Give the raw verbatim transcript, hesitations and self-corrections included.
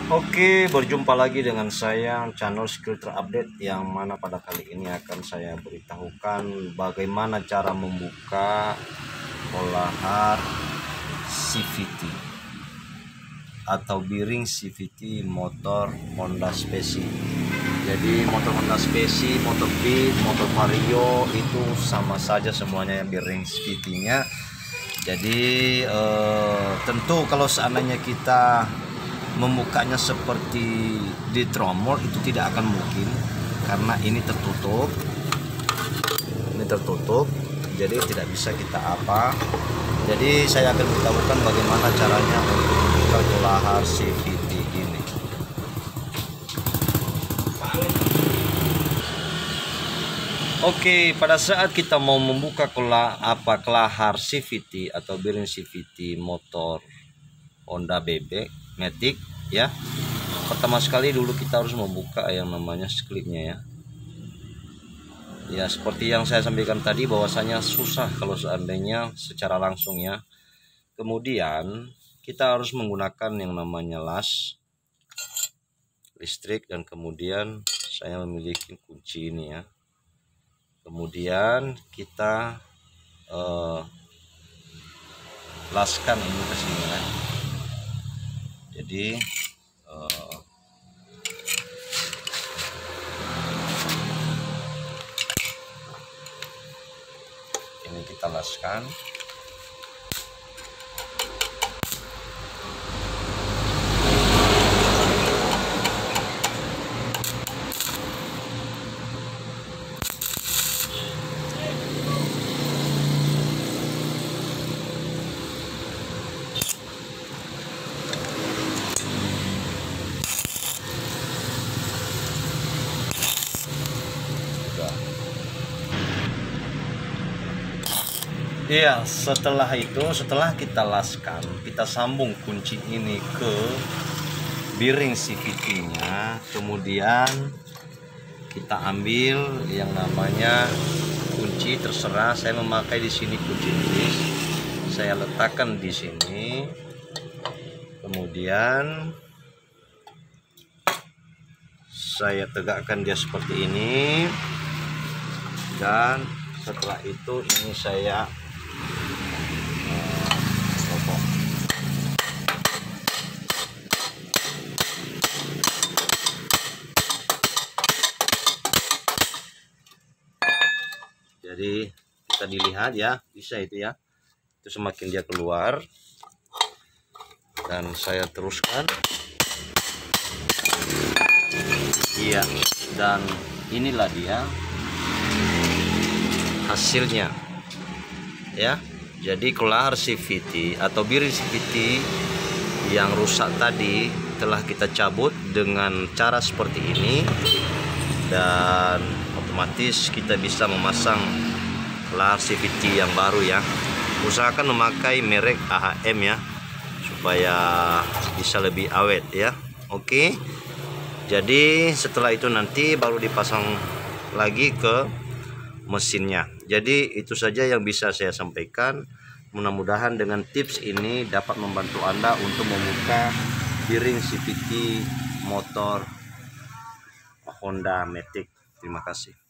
Oke, berjumpa lagi dengan saya channel skill terupdate, yang mana pada kali ini akan saya beritahukan bagaimana cara membuka olahar C V T atau bearing C V T motor Honda Speci. Jadi motor Honda Speci, motor Beat, motor Vario itu sama saja semuanya bearing C V T-nya. Jadi eh, tentu kalau seandainya kita membukanya seperti di tromol itu tidak akan mungkin, karena ini tertutup ini tertutup jadi tidak bisa kita apa. Jadi saya akan beritahukan bagaimana caranya untuk membuka olahar C V T ini. Oke, pada saat kita mau membuka kelah apa kelahar C V T atau bearing C V T motor Honda Bebek Matic ya, pertama sekali dulu kita harus membuka yang namanya sklipnya ya. Ya seperti yang saya sampaikan tadi, bahwasanya susah kalau seandainya secara langsung ya. Kemudian kita harus menggunakan yang namanya las listrik, dan kemudian saya memiliki kunci ini ya. Kemudian kita eh, laskan ini ke sini ya. Jadi uh, ini kita laskan. Iya, setelah itu, setelah kita laskan, kita sambung kunci ini ke bearing C V T-nya. Kemudian kita ambil yang namanya kunci, terserah saya memakai di sini kunci tulis. Saya letakkan di sini. Kemudian saya tegakkan dia seperti ini. Dan setelah itu ini saya jadi kita dilihat ya, bisa itu ya, itu semakin dia keluar. Dan saya teruskan, iya, dan inilah dia hasilnya ya. Jadi kelahar C V T atau bearing C V T yang rusak tadi telah kita cabut dengan cara seperti ini, dan otomatis kita bisa memasang kelahar C V T yang baru ya. Usahakan memakai merek A H M ya, supaya bisa lebih awet ya. Oke, jadi setelah itu nanti baru dipasang lagi ke mesinnya. Jadi itu saja yang bisa saya sampaikan. Mudah-mudahan dengan tips ini dapat membantu Anda untuk membuka bearing C V T motor Honda Matic. Terima kasih.